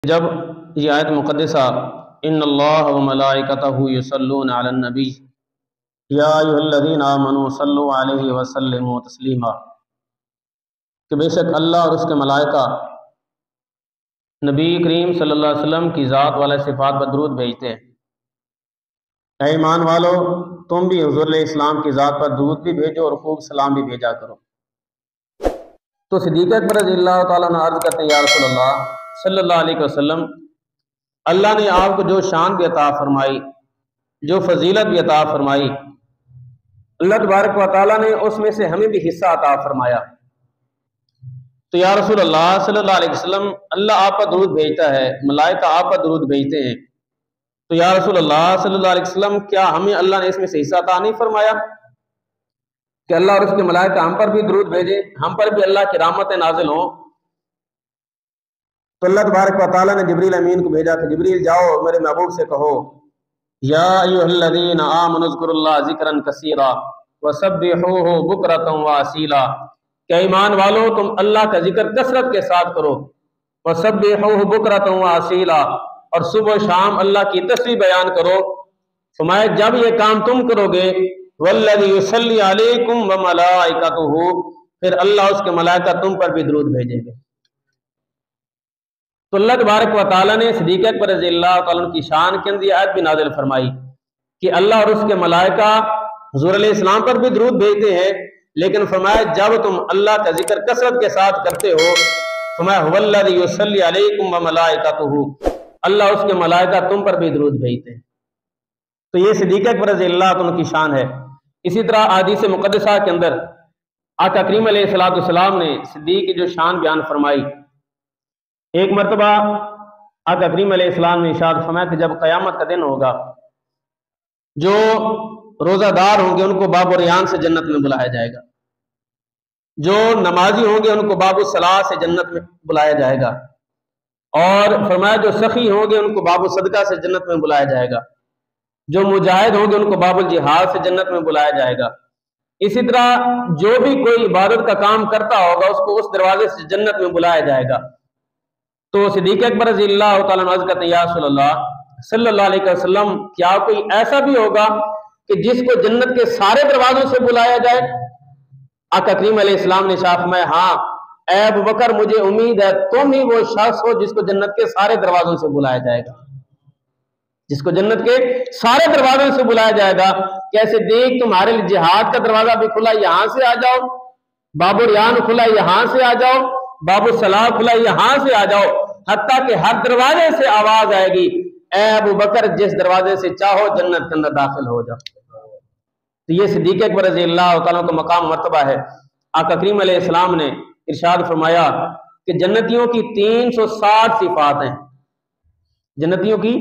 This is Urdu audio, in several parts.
جب یہ آیت مقدسہ ان اللہ و ملائکتہ یصلون علی النبی یا ایھا الذین آمنوا صلوا علیہ وسلموا تسلیما کہ بے شک اللہ اور اس کے ملائکہ نبی کریم صلی اللہ علیہ وسلم کی ذات والے صفات پر درود بھیجتے ہیں۔ اے ایمان والو، تم بھی حضور علیہ السلام کی ذات پر درود بھی بھیجو اور خوب سلام بھی بھیجا کرو۔ تو صدیق اکبر رضی اللہ تعالیٰ عنہ عرض کرتے ہیں، یا رسول اللہ صلی اللہ علیہ وسلم، اللہ نے آپ کو جو شان بھی عطا فرمائی، جو فضیلت بھی عطا فرمائی، اللہ تبارک و تعالیٰ نے اس میں سے ہمیں بھی حصہ عطا فرمایا۔ تو یا رسول اللہ صلی اللہ علیہ وسلم، اللہ آپ پر درود بھیجتا ہے، ملائکہ آپ پر درود بھیجتے ہیں، تو یا رسول اللہ صلی اللہ علیہ وسلم، کیا ہمیں اللہ نے اس میں سے حصہ عطا نہیں فرمایا کہ اللہ اور اس کے ملائکہ ہم پر بھی درود بھیجیں، ہم پر بھی اللہ کی رحمتیں نازل ہوں؟ تو اللہ تبارک و تعالیٰ نے جبریل امین کو بھیجا کہ جبریل جاؤ میرے محبوب سے کہو، یا ایھا الذین آمنوا اذکروا اللہ ذکرا کثیرا وسبحوہ بکرۃ واصیلا، کہ ایمان والو تم اللہ کا ذکر کثرت کے ساتھ کرو، وسبحوہ بکرۃ واصیلا، اور صبح و شام اللہ کی تسبیح بیان کرو۔ فرمایا جب یہ کام تم کرو گے، والذی یصلی علیکم وملائکتہ، پھر اللہ اس کے ملائکہ تم پر بھی درود بھیجیں گے۔ تو اللہ تبارک و تعالیٰ نے صدیق اکبر رضی اللہ تعالیٰ عنہ کی شان کے اندر یہ آیت بھی نازل فرمائی کہ اللہ اور اس کے ملائکہ حضور علیہ السلام پر بھی درود بھیجتے ہیں، لیکن فرمایا جب تم اللہ کا ذکر کثرت کے ساتھ کرتے ہو، فرمایا هو الذی یصلی علیکم وملائکتہ، اللہ اس کے ملائکہ تم پر بھی درود بھیجتے ہیں۔ تو یہ صدیق اکبر رضی اللہ عنہ کی شان ہے۔ اسی طرح احادیث مقدسہ کے اندر آقا کریم علیہ السلام نے صدیق کی جو شان بیان فرمائی، ایک مرتبہ آقا کریم علیہ السلام نے ارشاد فرمایا کہ جب قیامت کا دن ہوگا، جو روزہ دار ہوں گے ان کو باب الریان سے جنت میں بلایا جائے گا، جو نمازی ہوں گے ان کو باب الصلاۃ سے جنت میں بلایا جائے گا، اور فرمایا جو سخی ہوں گے ان کو باب الصدقہ سے جنت میں بلایا جائے گا، جو مجاہد ہوں گے ان کو باب الجہاد سے جنت میں بلایا جائے گا۔ اسی طرح جو بھی کوئی عبادت کا کام کرتا ہوگا اس کو اس دروازے سے جنت میں بلایا جائے گا۔ تو صدیق اکبر رضی اللہ تعالیٰ عنہ عرض کرتے ہیں، یا رسول اللہ صلی اللہ علیہ وسلم، کیا کوئی ایسا بھی ہوگا کہ جس کو جنت کے سارے دروازوں سے بلایا جائے؟ آقا کریم علیہ السلام نے ارشاد فرمایا، ہاں اے ابو بکر، مجھے امید ہے تم ہی وہ شخص ہو جس کو جنت کے سارے دروازوں سے بلایا جائے گا، جس کو جنت کے سارے دروازوں سے بلایا جائے گا۔ کیسے دیکھ، تمہارے لیے جہاد کا دروازہ بھی کھلا، یہاں سے آ جاؤ، باب الریان کھلا، یہاں سے آ جاؤ، باب الصلاۃ کھلا، یہاں سے آ جاؤ، حتیٰ کہ ہر دروازے سے آواز آئے گی، اے ابو بکر جس دروازے سے چاہو جنت کے اندر داخل ہو جاؤ۔ تو یہ صدیق اکبر رضی اللہ تعالیٰ کا مقام مرتبہ ہے۔ آقا کریم علیہ السلام نے ارشاد فرمایا کہ جنتیوں کی 360 صفات ہیں، جنتیوں کی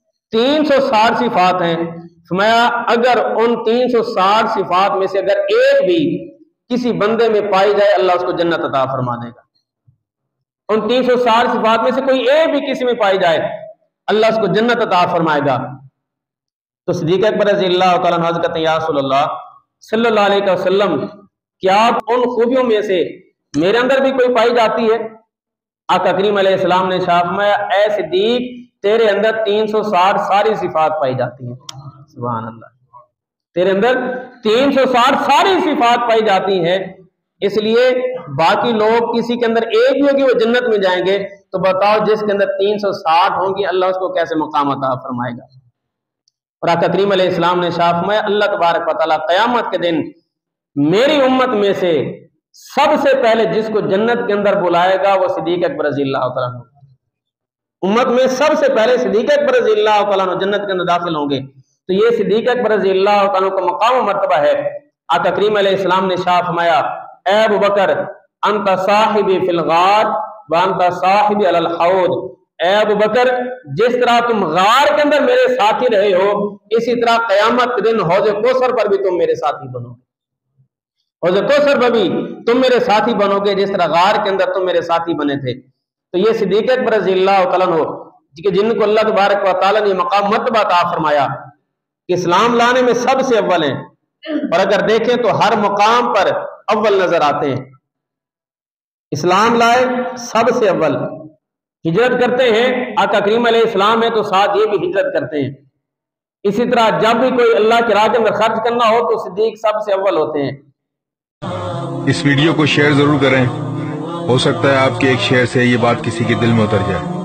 360 صفات ہیں۔ فرمایا اگر ان 360 صفات میں سے اگر ایک بھی کسی بندے میں پائی جائے، اللہ اس کو جنت عطا فرما دے گا۔ ان 360 صفات میں سے کوئی ایک بھی کسی میں پائی جائے، اللہ اس کو جنت عطا فرمائے گا۔ تو صدیق اکبر رضی اللہ تعالیٰ عنہ کہتے ہیں، یا رسول اللہ صلی اللہ علیہ وسلم، کیا ان خوبیوں میں سے میرے اندر بھی کوئی پائی جاتی ہے؟ آقا کریم علیہ السلام نے ارشاد فرمایا، اے صدیق تیرے اندر 360 ساری صفات پائی جاتی ہیں۔ سبحان اللہ، تیرے اندر 360 ساری صفات پائی جاتی ہیں۔ اس لیے باقی لوگ کسی کے اندر ایک بھی ہوگی وہ جنت میں جائیں گے، تو بتاؤ جس کے اندر 360 ہوں گی اللہ اس کو کیسے مقام عطا فرمائے گا؟ اور آقا کریم علیہ السلام نے ارشاد فرمایا، اللہ تبارک و تعالیٰ قیامت کے دن میری امت میں سے سب سے پہلے جس کو جنت کے اندر بلائے گا وہ صدیق اکبر رضی اللہ تعالیٰ عنہ۔ امت میں سب سے پہلے صدیق اکبر رضی اللہ تعالیٰ عنہ جنت کے اندر داخل ہوں گے۔ تو یہ صدیق اکبر رضی اللہ تعالیٰ کا مقام و مرتبہ ہے۔ آقا کریم علیہ السلام نے ارشاد فرمایا، اے ابو بکر انت صاحبی فی الغار وانت صاحبی علی الحوض، اے ابو بکر جس طرح تم غار کے اندر میرے ساتھی رہے ہو، اسی طرح قیامت کے دن حوض کوثر پر بھی تم میرے ساتھی بنو گے، حوض کوثر پر بھی تم میرے ساتھی بنو گے جس طرح غار کے اندر تم میرے ساتھی بنے تھے۔ تو یہ صدیق اکبر رضی اللہ تعالیٰ عنہ کہ جن کو اللہ تبارک و تعالیٰ نے مقام مرتبہ عطا فرمایا کہ اسلام لانے میں سب سے اول ہیں، اور اگر دیکھیں تو ہر مقام پر اول نظر آتے ہیں۔ اسلام لائے سب سے اول، हिजरत करते हैं, आका करीम अलैहिस्सलाम है तो साथ ये भी हिजरत करते हैं। इसी तरह जब भी कोई अल्लाह की राह के अंदर खर्च करना हो तो सिद्दीक सबसे अव्वल होते हैं। इस वीडियो को शेयर जरूर करें, हो सकता है आपके एक शेयर से ये बात किसी के दिल में उतर जाए।